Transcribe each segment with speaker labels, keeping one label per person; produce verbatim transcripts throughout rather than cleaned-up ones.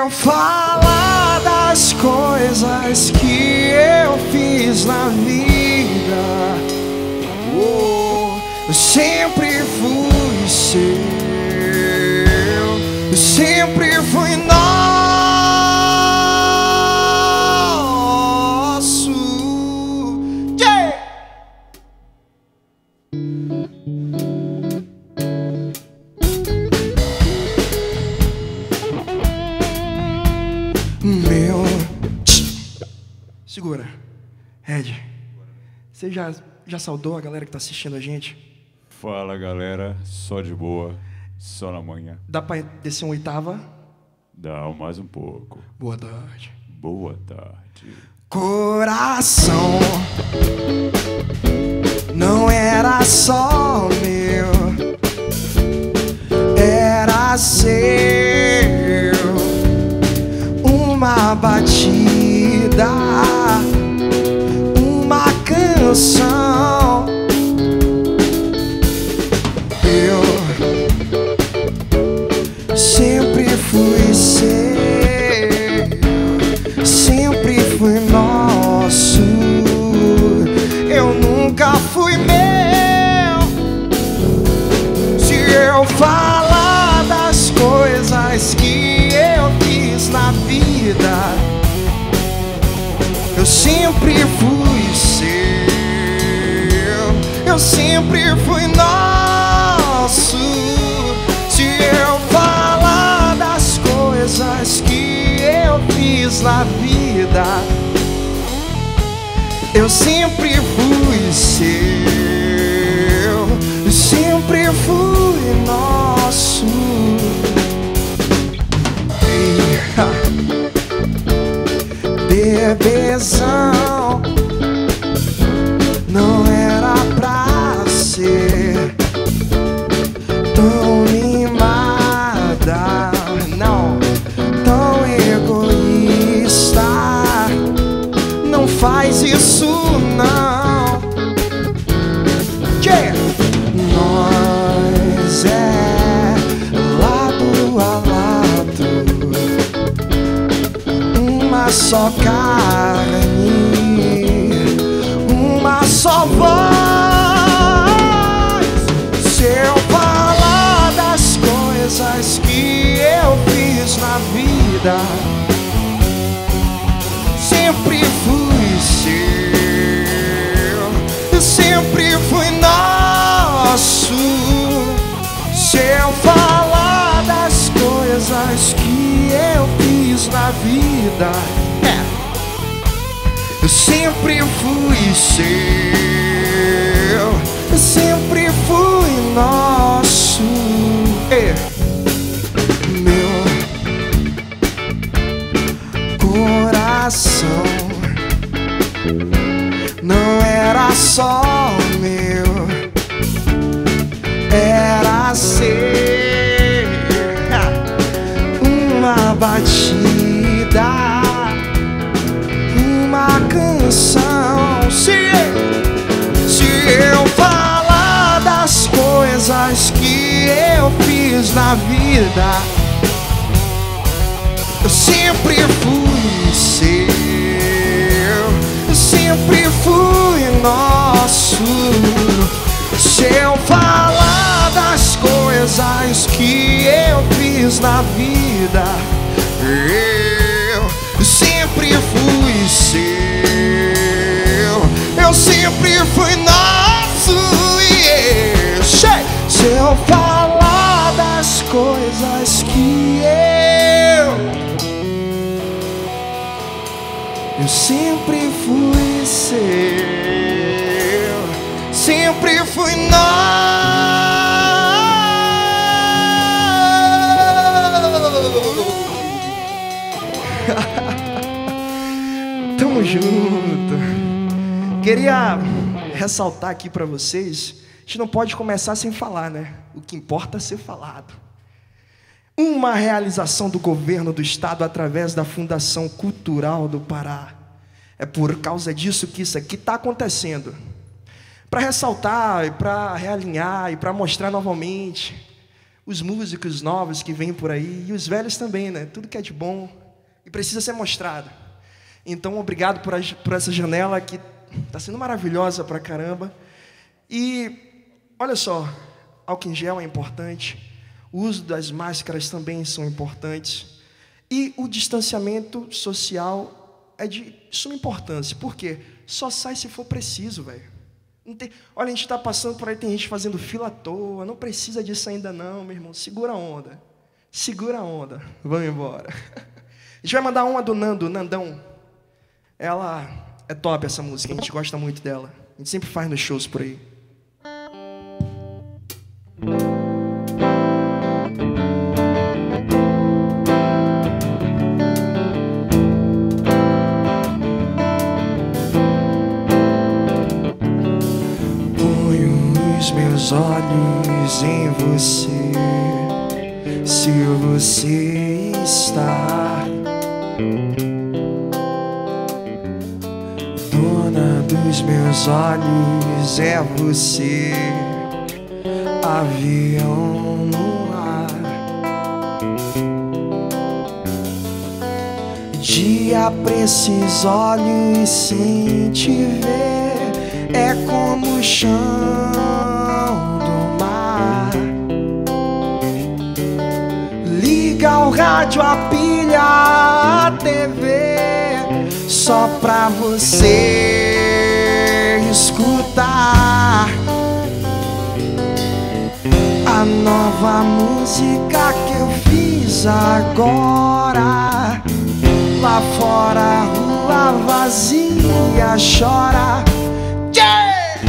Speaker 1: eu falar das coisas que eu fiz na vida, oh, eu sempre fui seu, eu sempre fui nosso. Yeah! Meu, segura, Ed. Você já, já saudou a galera que tá assistindo a gente?
Speaker 2: Fala galera, só de boa, só na manhã.
Speaker 1: Dá pra descer uma oitava?
Speaker 2: Dá mais um pouco.
Speaker 1: Boa tarde.
Speaker 2: Boa tarde.
Speaker 1: Coração não era só meu, era seu. Uma batida, uma canção. Eu sempre fui seu, sempre fui nosso. Eu nunca fui meu. Se eu falar das coisas que eu fiz na vida, eu sempre fui seu, eu sempre fui nosso. Se eu falar das coisas que eu fiz na vida, eu sempre fui seu, eu sempre fui nosso. Ei, ha. Bebezão, não era pra ser tão mimada, não, tão egoísta. Não faz isso não. Yeah. Nós é lado a lado, uma só carne, uma só voz. Se eu falar das coisas que eu fiz na vida, sempre fui seu, eu sempre fui nosso. Se eu falar das coisas que eu fiz na vida, é, eu sempre fui seu, eu sempre fui nosso. É. Meu coração não era só meu, era seu. Uma batida, uma canção. Se, se eu falar das coisas que eu fiz na vida, eu sempre fui seu, eu sempre fui nosso. Se eu falar das coisas que eu fiz na vida, eu sempre fui seu, eu sempre fui nosso. Yeah. Se eu falar das coisas que eu Eu sempre fui seu, sempre fui nosso. Tamo junto. Queria ressaltar aqui pra vocês, a gente não pode começar sem falar, né? O que importa é ser falado. Uma realização do governo do estado através da Fundação Cultural do Pará. É por causa disso que isso aqui está acontecendo. Para ressaltar, e para realinhar, e para mostrar novamente os músicos novos que vêm por aí, e os velhos também, né? Tudo que é de bom e precisa ser mostrado. Então, obrigado por, a, por essa janela que está sendo maravilhosa pra caramba. E, olha só, álcool em gel é importante, o uso das máscaras também são importantes, e o distanciamento social é de suma importância. Por quê? Só sai se for preciso, velho. Tem... Olha, a gente está passando por aí, tem gente fazendo fila à toa, não precisa disso ainda não, meu irmão. Segura a onda, segura a onda, vamos embora. A gente vai mandar uma do Nando, Nandão. Ela é top, essa música, a gente gosta muito dela. A gente sempre faz nos shows por aí.
Speaker 3: Meus olhos em você, se você está, dona dos meus olhos é você, avião no ar. Dia pra esses olhos sem te ver é como o chão. Liga o rádio, a pilha, a T V, só pra você escutar a nova música que eu fiz agora. Lá fora a rua vazia chora. Yeah!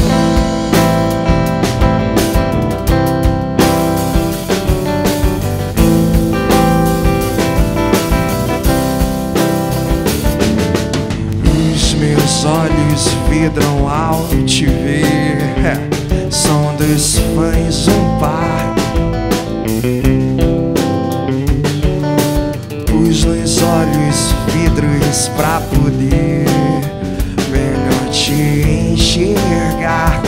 Speaker 3: Meus olhos vidram ao te ver, são dos fãs um par. Pus nos olhos vidros pra poder melhor te enxergar.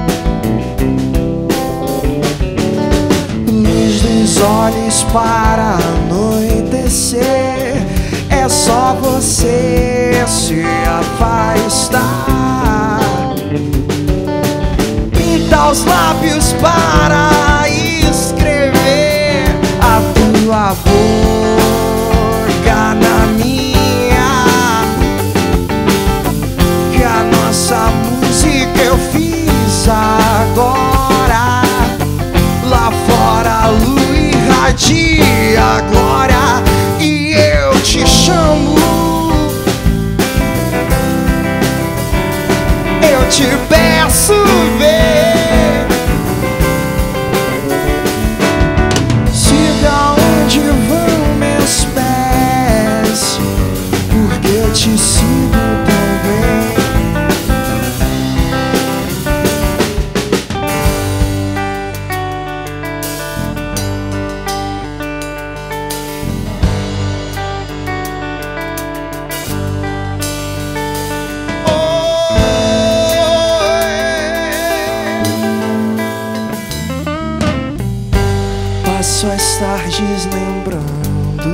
Speaker 3: Luz dos olhos para anoitecer, é só você se afastar. Pinta os lábios para escrever a tua boca na minha, que a nossa música eu fiz agora. Lá fora a luz irradia a glória e eu te chamo, eu te peço, vem. Siga onde vão meus pés, porque eu te sigo também. Passo as tardes lembrando,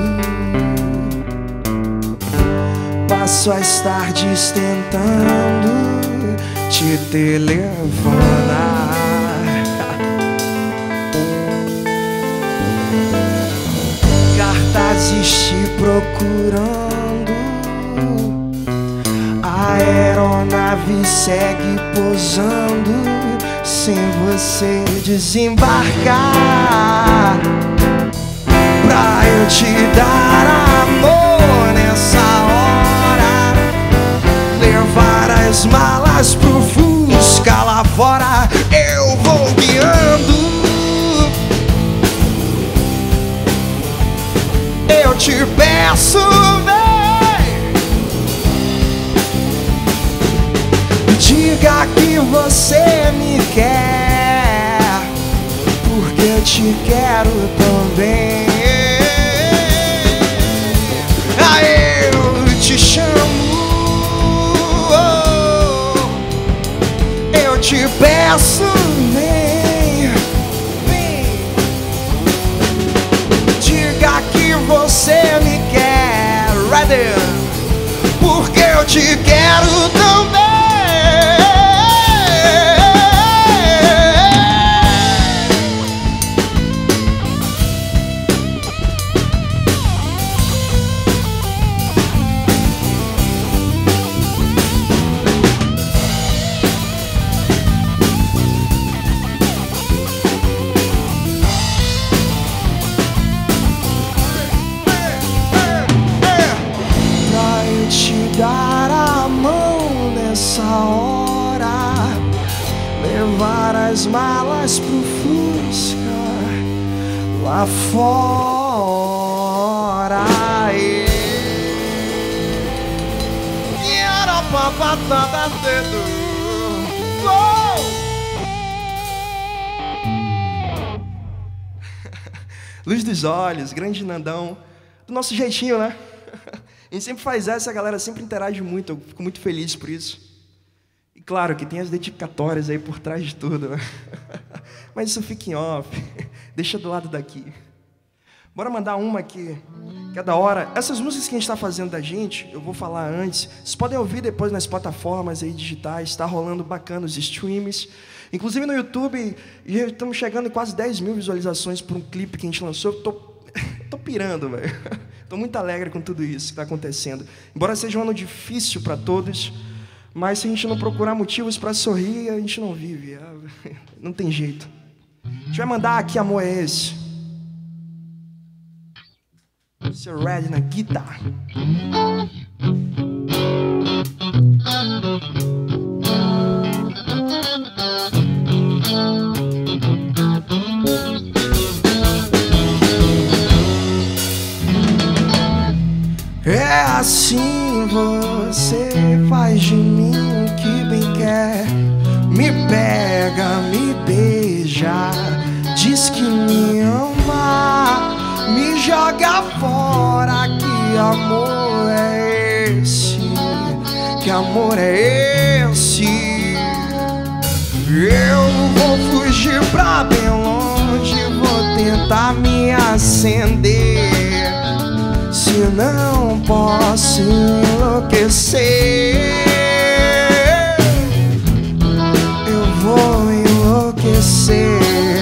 Speaker 3: passo as tardes tentando te telefonar. Cartazes te procurando, a aeronave segue pousando sem você desembarcar. Pra eu te dar amor nessa hora, levar as malas pro Fusca lá fora, eu vou guiando. Eu te peço, vem. Diga que você me quer, porque eu te quero também. Ah, eu te chamo, oh, eu te peço, vem, vem. Rider, porque eu te quero também. Dar a mão nessa hora, levar as malas pro Fusca lá fora. E era papatada dedo.
Speaker 1: Luz dos olhos, grande Nandão, do nosso jeitinho, né? A gente sempre faz essa, a galera sempre interage muito, eu fico muito feliz por isso. E claro que tem as dedicatórias aí por trás de tudo, né? Mas isso fica em off, deixa do lado daqui. Bora mandar uma aqui, que é da hora. Essas músicas que a gente está fazendo da gente, eu vou falar antes, vocês podem ouvir depois nas plataformas aí digitais, está rolando bacana os streams. Inclusive no YouTube, já estamos chegando em quase dez mil visualizações por um clipe que a gente lançou. Eu tô, tô pirando, velho. Estou muito alegre com tudo isso que está acontecendo. Embora seja um ano difícil para todos, mas se a gente não procurar motivos para sorrir, a gente não vive. Não tem jeito. A gente vai mandar aqui Amor é Esse. Seu Red na guitarra.
Speaker 3: É assim, você faz de mim o que bem quer. Me pega, me beija, diz que me ama, me joga fora. Que amor é esse? Que amor é esse? Eu vou fugir pra bem longe, vou tentar me acender. Se não posso enlouquecer, eu vou enlouquecer.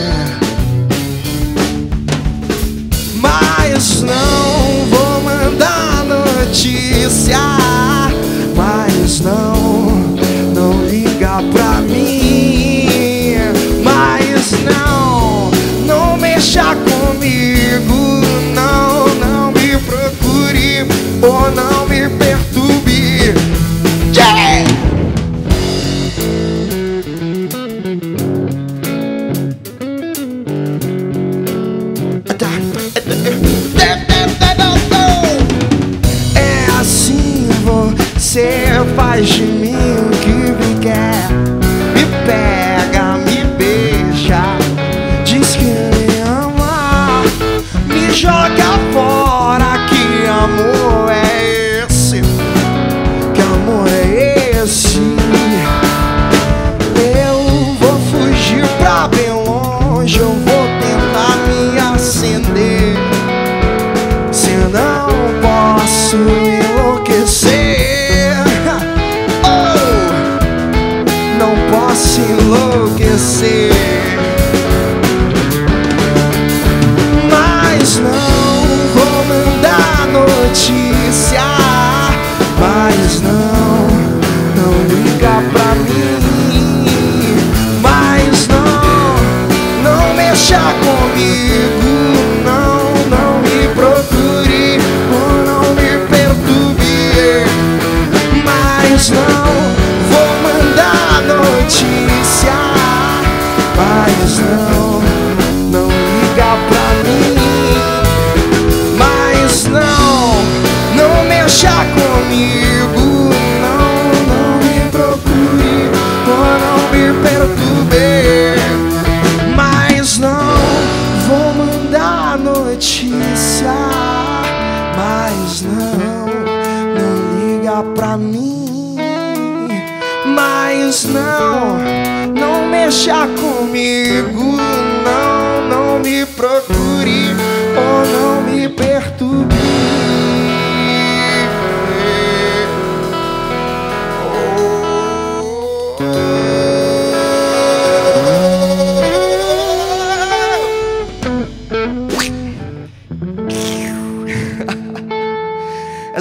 Speaker 3: Mas não vou mandar notícia, mas não, não liga pra mim. Mas não, não mexa comigo, não, não me procure ou não me perturbe. Yeah! É assim, você faz de mim o que me quer. Me pega, me beija, diz que me ama, me joga fora. Que amor é esse? Que amor é esse? Eu vou fugir pra bem longe, eu vou tentar me acender. Se não posso enlouquecer, oh, não posso enlouquecer. Mas não vou mandar notícia, mas não, não liga pra mim. Mas não, não mexa comigo, não, não me procure ou não me perturbe. Mas não vou mandar notícia, mas não, não liga pra mim. Mas não, não mexa comigo, não, não me procure ou não me perturbe. Mas não vou mandar notícia, mas não, não liga pra mim. Mas não, não mexa comigo, não, não me procure ou não me perturbe.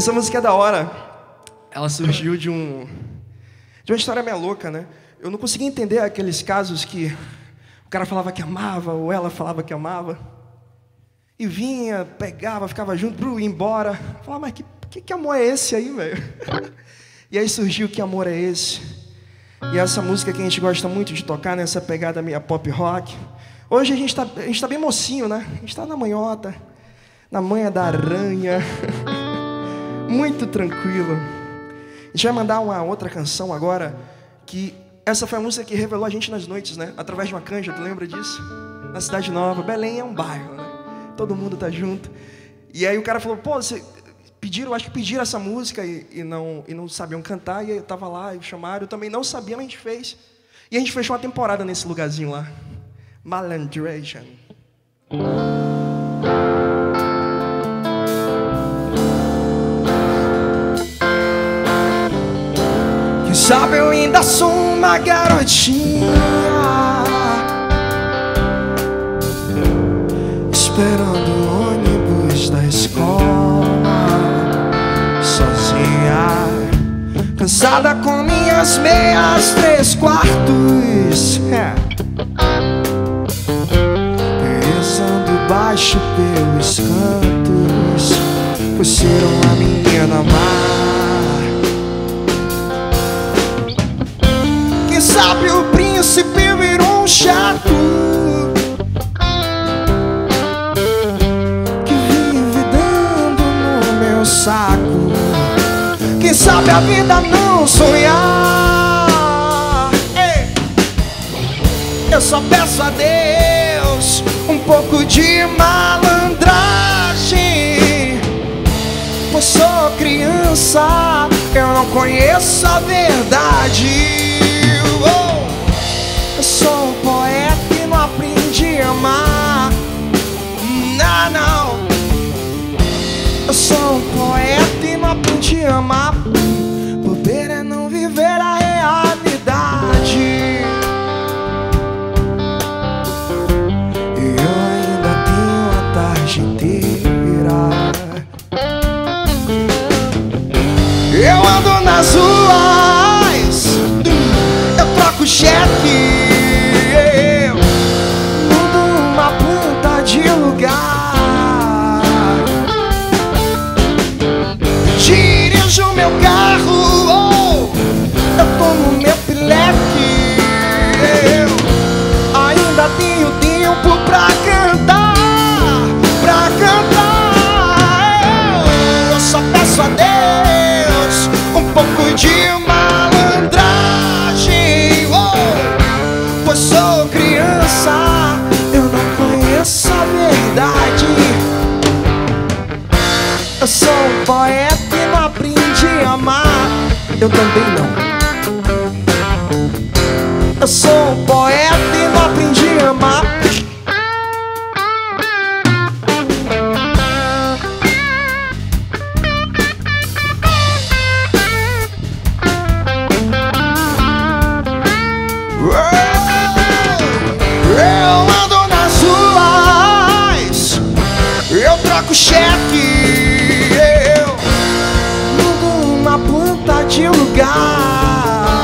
Speaker 1: Essa música é da hora. Ela surgiu de um de uma história meio louca, né? Eu não conseguia entender aqueles casos que o cara falava que amava ou ela falava que amava e vinha, pegava, ficava junto, bru, ia embora. Eu falava, mas que, que que amor é esse aí, velho? E aí surgiu Que Amor É Esse? E essa música que a gente gosta muito de tocar nessa pegada meio pop rock. Hoje a gente tá, a gente tá bem mocinho, né? A gente tá na manhota, na manha da aranha. Muito tranquilo. A gente vai mandar uma outra canção agora, que essa foi a música que revelou a gente nas noites, né? Através de uma canja, tu lembra disso? Na Cidade Nova. Belém é um bairro, né? Todo mundo tá junto. E aí o cara falou, pô, você... Pediram, acho que pediram essa música e, e, não, e não sabiam cantar. E aí eu tava lá, e chamaram, eu também não sabia, mas a gente fez. E a gente fechou uma temporada nesse lugarzinho lá. Malandragem.
Speaker 3: Quem sabe eu ainda sou uma garotinha esperando o ônibus da escola, sozinha, cansada com minhas meias três quartos, é. Rezando baixo pelos cantos, por ser uma menina má. Quem sabe o príncipe virou um chato que vive dando no meu saco. Quem sabe a vida não sonhar. Ei. Eu só peço a Deus um pouco de malandragem, pois sou criança, eu não conheço a verdade. Oh. Eu sou um poeta e não aprendi a amar. Não, não. Eu sou um poeta e não aprendi a amar. Bobeira é não viver a realidade. E eu ainda tenho a tarde inteira. Eu ando nas ruas, eu troco cheque, eu mudo uma planta de lugar, dirijo meu carro, oh, eu tomo meu pileque, eu ainda tenho tempo pra cantar, pra cantar. Eu, eu só peço a Deus um pouco de malandragem, oh, pois sou criança, eu não conheço a verdade. Eu sou um poeta e não aprendi a amar. Eu também não. Eu sou um poeta e não aprendi a amar. Eu ando nas ruas, eu troco cheque, eu mudo uma planta de lugar,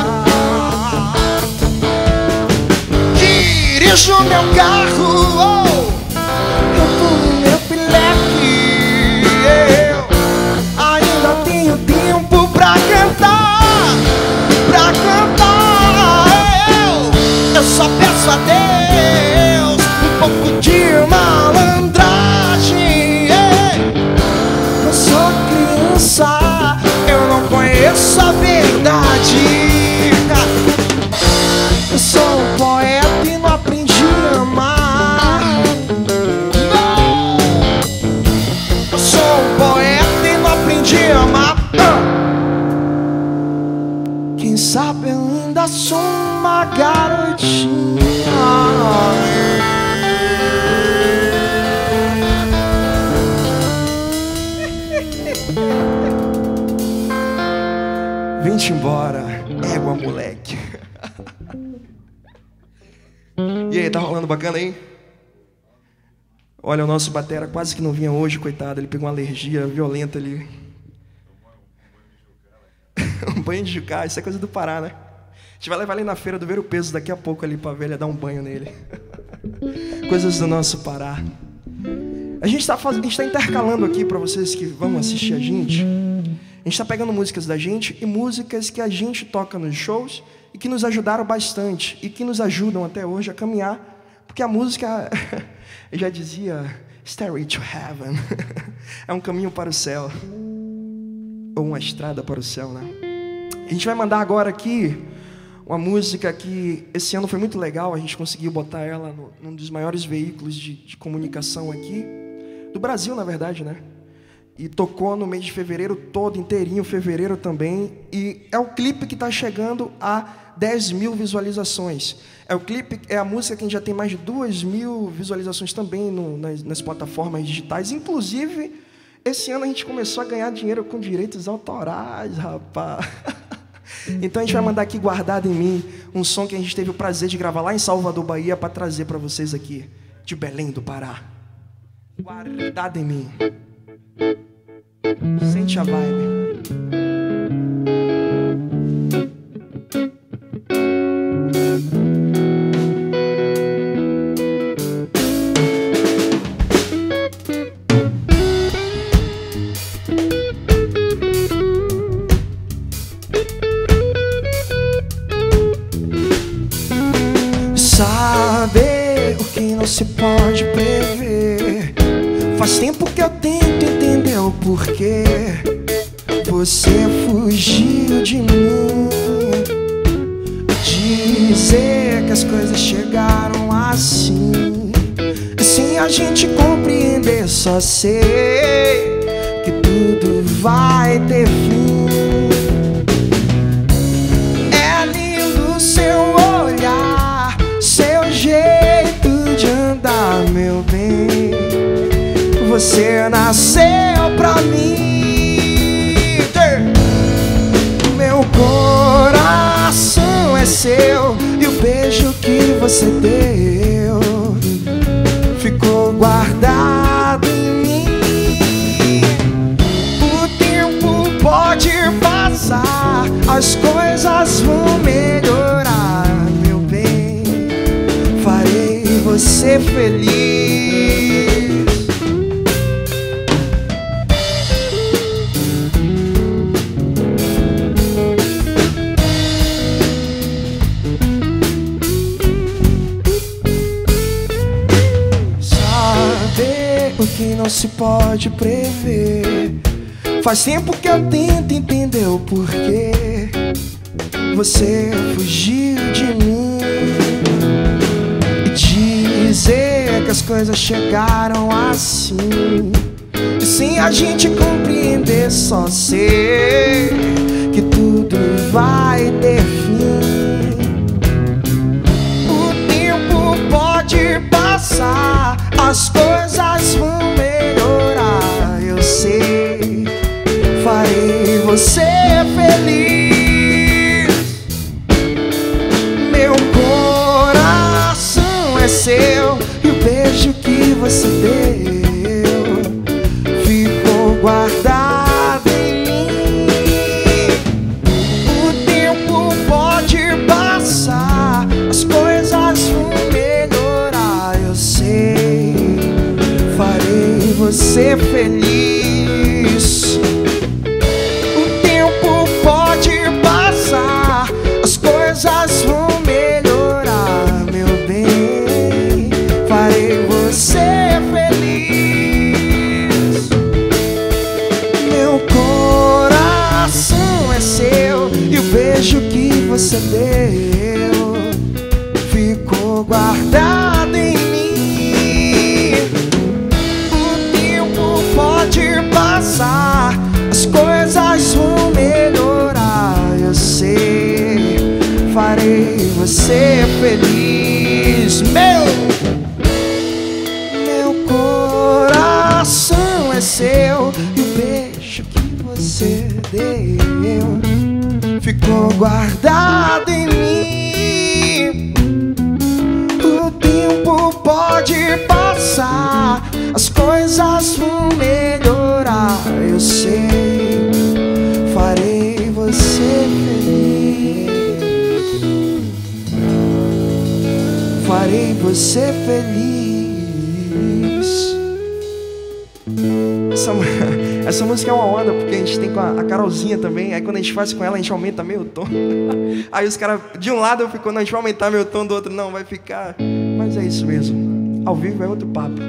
Speaker 3: dirijo meu carro, oh, eu tomo meu pileque, eu ainda tenho tempo pra cantar, pra cantar. Eu, eu só peço a Deus um pouco de malandragem. Eu sou criança, eu não conheço a verdade. Eu sou um poeta e não aprendi a amar. Não. Eu sou um poeta e não aprendi a amar. Quem sabe eu ainda sou uma garotinha.
Speaker 1: Vem-te embora, égua moleque. E aí, tá rolando bacana aí? Olha, o nosso batera quase que não vinha hoje, coitado. Ele pegou uma alergia violenta ali. banho de Jucá, isso é coisa do Pará, né? A gente vai levar ele na feira do Ver o Peso daqui a pouco ali pra velha dar um banho nele. Coisas do nosso Pará. A gente está faz... tá intercalando aqui para vocês que vão assistir a gente. A gente está pegando músicas da gente e músicas que a gente toca nos shows e que nos ajudaram bastante e que nos ajudam até hoje a caminhar, porque a música, eu já dizia, Stairway to Heaven, é um caminho para o céu, ou uma estrada para o céu, né? A gente vai mandar agora aqui uma música que esse ano foi muito legal, a gente conseguiu botar ela no, num dos maiores veículos de, de comunicação aqui, do Brasil, na verdade, né? E tocou no mês de fevereiro todo, inteirinho, fevereiro também. E é o clipe que está chegando a dez mil visualizações. É o clipe, é a música que a gente já tem mais de duas mil visualizações também no, nas, nas plataformas digitais. Inclusive, esse ano a gente começou a ganhar dinheiro com direitos autorais, rapaz. Então a gente vai mandar aqui, Guardado em Mim, um som que a gente teve o prazer de gravar lá em Salvador, Bahia, para trazer para vocês aqui, de Belém do Pará. Guardado em Mim. Sente a vibe.
Speaker 3: Saber o que não se pode prever. Faz tempo que eu tento entender o porquê você fugiu de mim. Dizer que as coisas chegaram assim, sem a gente compreender, só sei que tudo vai ter fim. É lindo seu olhar, seu jeito de andar, meu bem. Você nasceu pra mim. Meu coração é seu e o beijo que você deu ficou guardado em mim. O tempo pode passar, as coisas vão melhorar, meu bem. Farei você feliz. O que não se pode prever. Faz tempo que eu tento entender o porquê você fugiu de mim. E dizer que as coisas chegaram assim, e sem a gente compreender, só sei que tudo vai ter fim. O tempo pode passar, as coisas vão melhorar, eu sei. Farei você feliz. Meu coração é seu e o beijo que você deu ficou guardado em mim. O tempo pode passar, as coisas vão melhorar, eu sei. Farei você feliz. O tempo pode passar, as coisas vão melhorar, meu bem. Farei você feliz. Meu coração é seu e o beijo que você deu ficou guardado em mim. Passar, as coisas vão melhorar, eu sei. Farei você feliz. Meu, meu coração é seu e o beijo que você deu ficou guardado em mim. O tempo pode passar, as coisas vão melhorar, eu sei. Farei você
Speaker 1: farei você feliz. Essa, essa música é uma onda, porque a gente tem com a, a Carolzinha também. Aí quando a gente faz com ela, a gente aumenta meio tom. Aí os caras, de um lado eu fico, não, a gente vai aumentar meu tom, do outro não, vai ficar. Mas é isso mesmo, ao vivo é outro papo.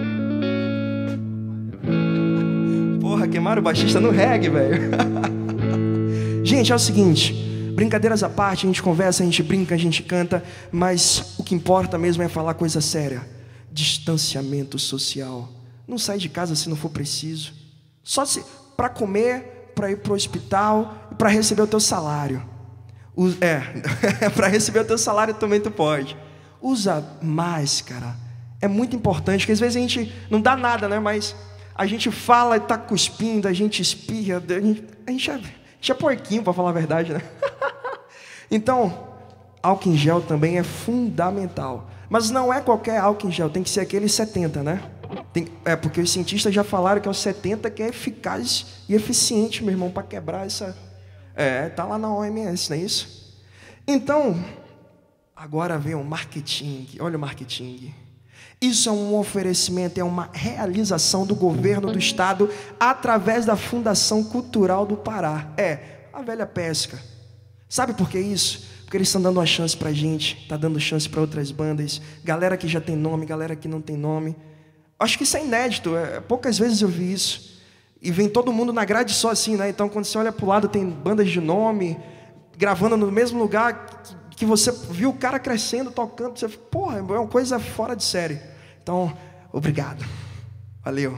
Speaker 1: Porra, queimaram o baixista no reggae, velho. Gente, é o seguinte, brincadeiras à parte, a gente conversa, a gente brinca, a gente canta, mas o que importa mesmo é falar coisa séria. Distanciamento social. Não sai de casa se não for preciso. Só se para comer, para ir para o hospital e para receber o teu salário. O, é, para receber o teu salário também tu pode. Usa máscara. É muito importante, porque às vezes a gente não dá nada, né? Mas a gente fala e tá cuspindo, a gente espirra, a gente, a gente, é, a gente é porquinho, para falar a verdade, né? Então, álcool em gel também é fundamental. Mas não é qualquer álcool em gel, tem que ser aquele setenta, né? Tem, é, porque os cientistas já falaram que é o setenta que é eficaz e eficiente, meu irmão, para quebrar essa... É, tá lá na O M S, não é isso? Então, agora vem o marketing. Olha o marketing. Isso é um oferecimento, é uma realização do governo do estado através da Fundação Cultural do Pará. É, a velha pesca. Sabe por que isso? Porque eles estão dando uma chance pra gente, tá dando chance para outras bandas, galera que já tem nome, galera que não tem nome. Acho que isso é inédito, é, poucas vezes eu vi isso. E vem todo mundo na grade só assim, né? Então quando você olha pro lado tem bandas de nome, gravando no mesmo lugar que, que você viu o cara crescendo, tocando. Você fala, porra, é uma coisa fora de série. Então, obrigado. Valeu.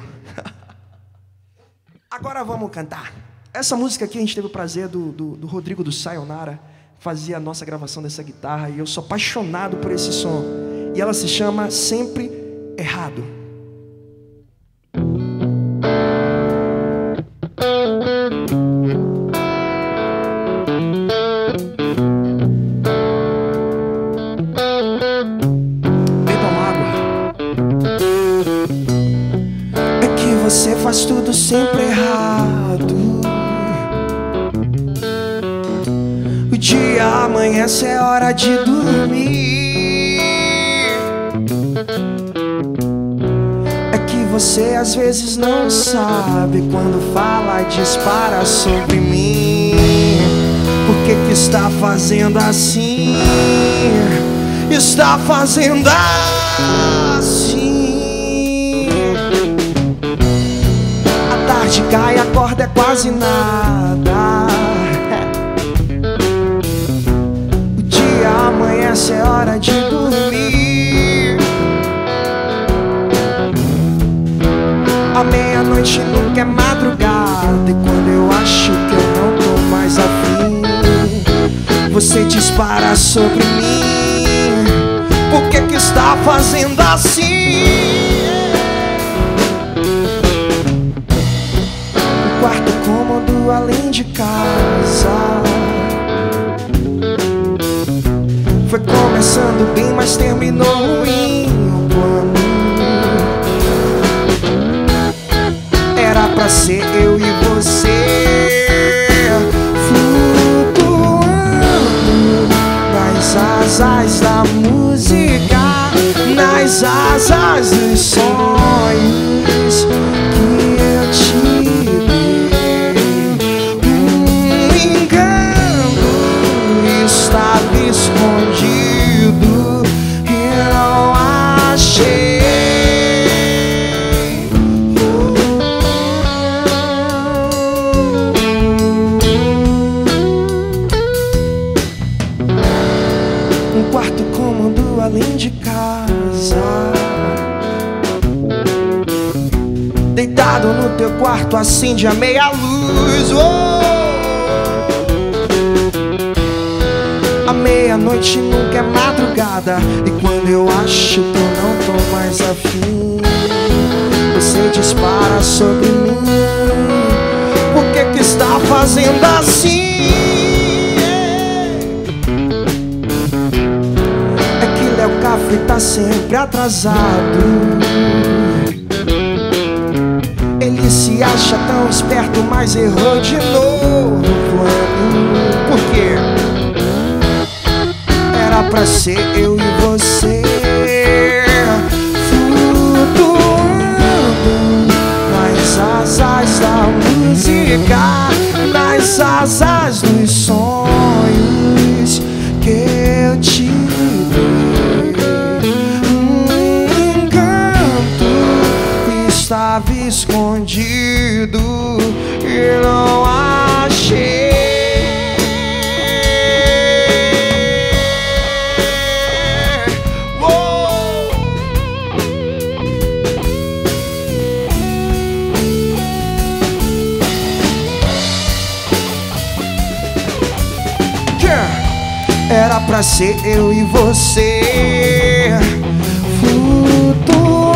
Speaker 1: Agora vamos cantar. Essa música aqui a gente teve o prazer do, do, do Rodrigo do Sayonara fazer a nossa gravação dessa guitarra. E eu sou apaixonado por esse som. E ela se chama Sempre Errado. Você faz tudo sempre errado. O dia amanhece, é hora de dormir. É que você às vezes não sabe. Quando fala, dispara sobre mim. Por que que está fazendo assim? Está fazendo assim. Tarde cai, acorda é quase nada. O dia amanhece, é hora de dormir. A meia-noite nunca é madrugada. E quando eu acho que eu não tô mais afim, você dispara sobre mim. Por que que está fazendo assim? Quarto cômodo além de casa. Foi começando bem, mas terminou ruim o plano. Era pra ser eu e você flutuando nas asas da música, nas asas dos sonhos que eu te estava escondido e não achei. Um quarto cômodo além de casa. Deitado no teu quarto, acende a meia luz. Oh! A meia-noite nunca é madrugada. E quando eu acho que eu não tô mais afim, você dispara sobre mim. Por que que está fazendo assim? É que Léo Cafre tá sempre atrasado. Ele se acha tão esperto, mas errou de novo o plano. Por quê? Era pra ser eu e você
Speaker 3: asas dos sonhos que eu te dei. Um encanto estava escondido e não achei. Era pra ser eu e você flutuando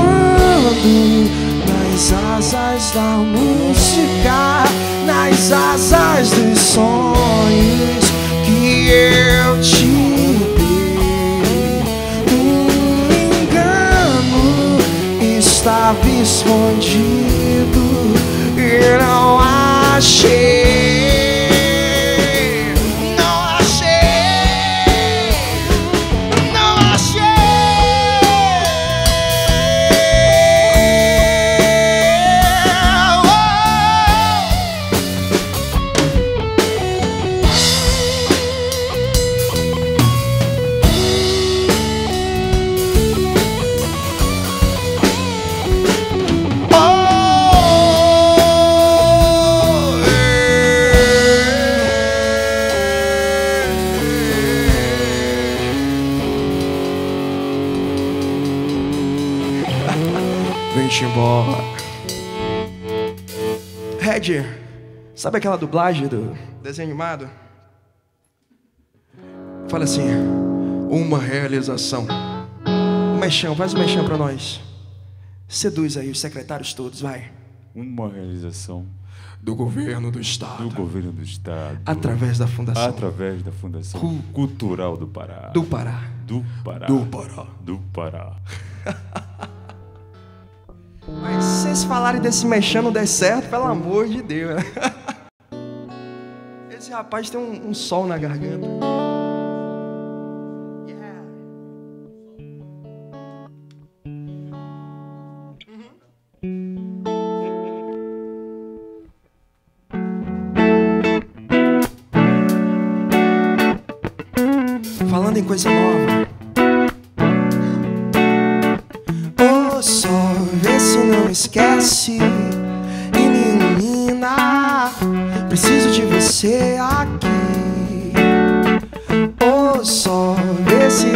Speaker 3: nas asas da música, nas asas dos sonhos que eu te dei. Um engano estava escondido e não achei. Vem-te embora.
Speaker 1: Red, sabe aquela dublagem do desenho animado? Fala assim: uma realização. O mexão, faz o mexão pra nós. Seduz aí os secretários todos, vai.
Speaker 2: Uma realização
Speaker 1: do governo do estado.
Speaker 2: do governo do estado.
Speaker 1: Através da fundação.
Speaker 2: Através da Fundação
Speaker 1: Cu-
Speaker 2: Cultural do Pará.
Speaker 1: Do Pará.
Speaker 2: Do Pará.
Speaker 1: Do Pará.
Speaker 2: Do Pará.
Speaker 1: Mas se vocês falarem desse mexão não der certo, pelo amor de Deus. Esse rapaz tem um, um sol na garganta. Yeah. Uhum. Falando em coisa nova. Ô sol, vê se não esquece e me ilumina. Preciso de você aqui. Ô sol, vê se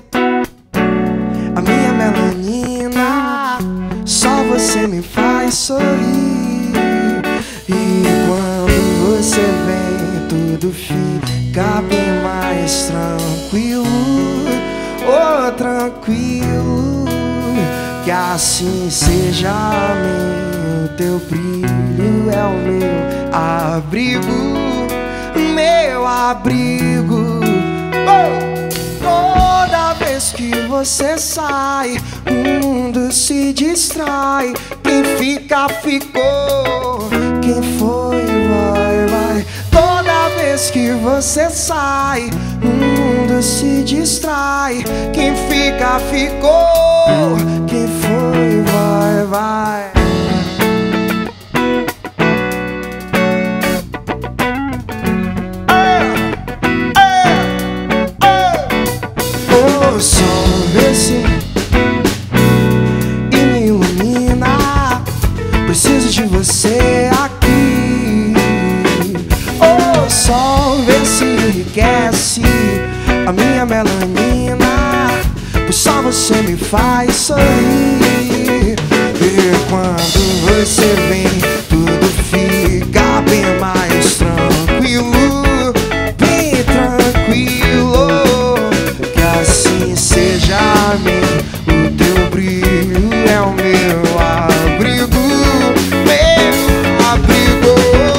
Speaker 1: a minha melanina, só você me faz sorrir. E quando você vem, tudo fica bem mais tranquilo. Oh, tranquilo. Que assim seja, amém. O teu brilho é o meu abrigo, meu abrigo. Oh! Toda vez que você sai, o mundo se distrai. Quem fica, ficou. Quem foi, vai, vai. Toda vez que você sai, o mundo se distrai. Quem fica, ficou. Quem foi, vai, vai. O sol vê se e me ilumina. Preciso de você aqui. O sol vê se enriquece a minha melanina, pois só você me faz sorrir. E quando você vem, tudo fica bem mais tranquilo, bem tranquilo. Que assim seja, amém. O teu brilho é o meu abrigo, meu abrigo.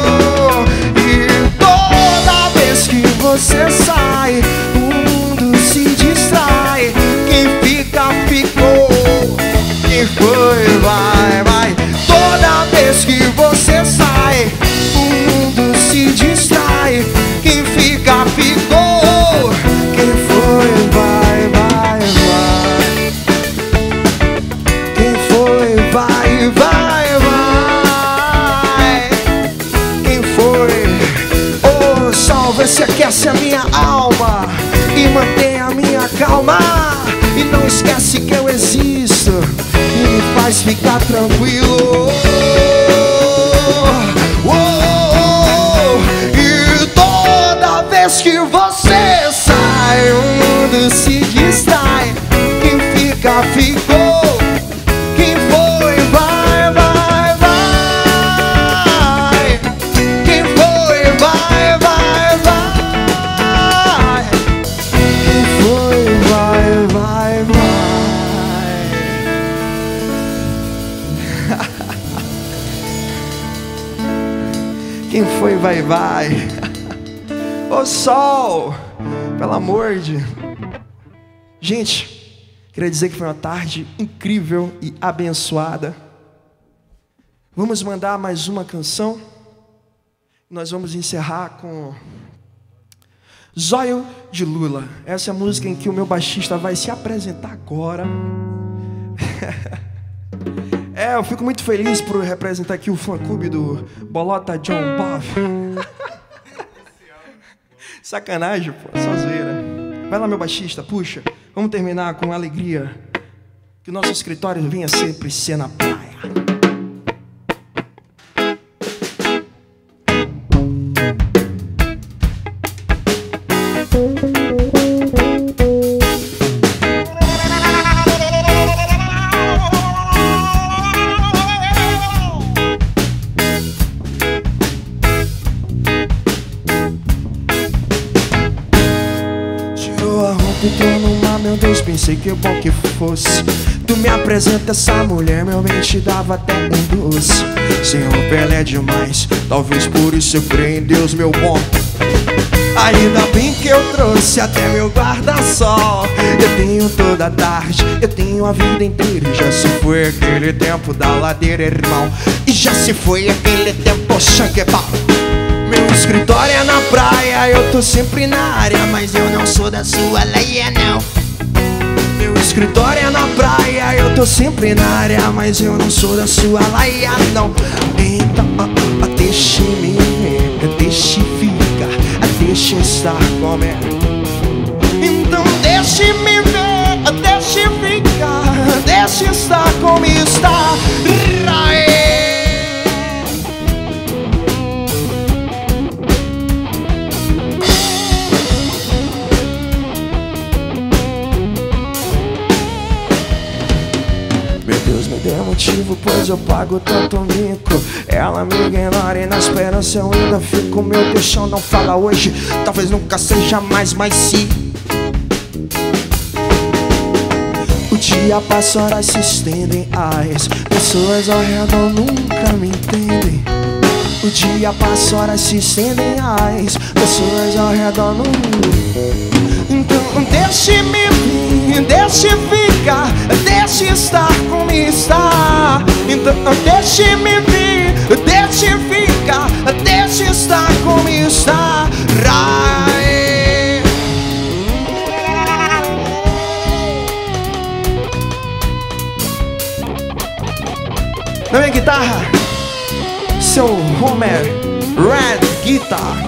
Speaker 1: E toda vez que você sai, o mundo se distrai. Quem fica, ficou. Quem foi, vai, vai. Toda vez que você sai, o mundo se distrai. Quem fica, ficou. Quem foi, vai, vai, vai.
Speaker 3: Ah, e não esquece que eu existo e me faz ficar tranquilo. Oh, oh, oh. E toda vez que você sai, o mundo se distrai. Quem fica, ficou. Quem foi, vai, vai, vai. Quem foi, vai, vai, vai. Quem foi, vai, vai, vai. Quem foi, vai, vai. Ô sol, pelo amor de... Gente, queria dizer que foi uma tarde incrível e abençoada. Vamos mandar mais uma canção. Nós vamos encerrar com Zóio de Lula. Essa é a música em que o meu baixista vai se apresentar agora. É, eu fico muito feliz por representar aqui o fã-clube do Bolota John Bob. Sacanagem, pô, só zoeira. Vai lá, meu baixista, puxa. Vamos terminar com alegria. Que o nosso escritório venha sempre ser na praia. Entrou numa, meu Deus, pensei que bom que fosse. Tu me apresenta essa mulher, meu bem, te dava até um doce. Senhor Pelé demais, talvez por isso eu creio em Deus, meu bom. Ainda bem que eu trouxe até meu guarda-sol. Eu tenho toda a tarde, eu tenho a vida inteira. E já se foi aquele tempo da ladeira, irmão. E já se foi aquele tempo chanquebal. Meu escritório é na praia, eu tô sempre na área, mas eu não sou da sua laia, não. Meu escritório é na praia, eu tô sempre na área, mas eu não sou da sua laia, não. Então, ah, ah, deixe-me ver, deixe ficar, deixe estar comigo. Então deixe-me ver, deixe ficar, deixe estar como está. Motivo, pois eu pago tanto mico. Ela me ignora e na esperança eu ainda fico. Meu deixão não fala hoje, talvez nunca seja mais, mas se o dia passa, horas se estendem, as pessoas ao redor nunca me entendem. O dia passa, horas se estendem, as pessoas ao redor nunca. Então deixe-me vir, deixe ficar, deixe estar como está. Então deixe-me vir, deixe ficar, deixe estar como está. Rai. Na minha guitarra, seu Homer Red Guitar.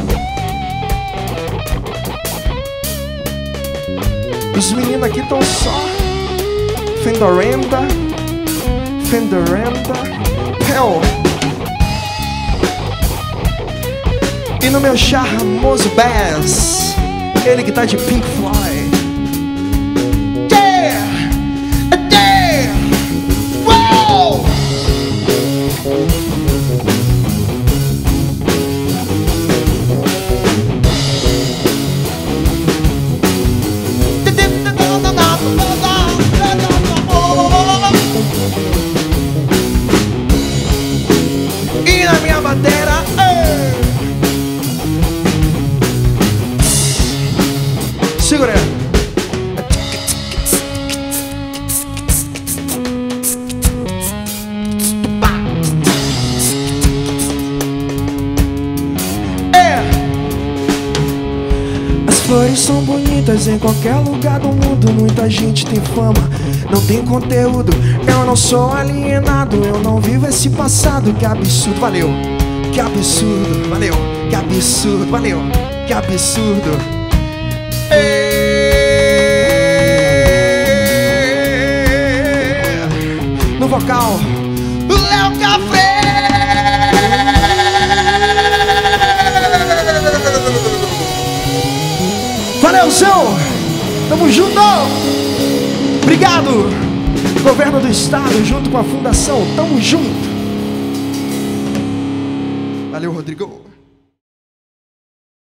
Speaker 3: Os meninos aqui estão só Fendorenda, Fendorenda, Hell. E no meu charmoso bass, ele que tá de Pink Floyd. Yeah! Yeah! Wow! E na minha bateria, segura. É. As flores são bonitas em qualquer lugar do mundo. Muita gente tem fama, não tem conteúdo. Eu não sou alienado, eu não vivo esse passado. Que absurdo, valeu. Que absurdo, valeu. Que absurdo, valeu. Que absurdo. Ei. vocal. Léo Café.
Speaker 1: Valeuzão, tamo junto. Obrigado, Governo do Estado, junto com a Fundação, tamo junto.
Speaker 3: Valeu, Rodrigo.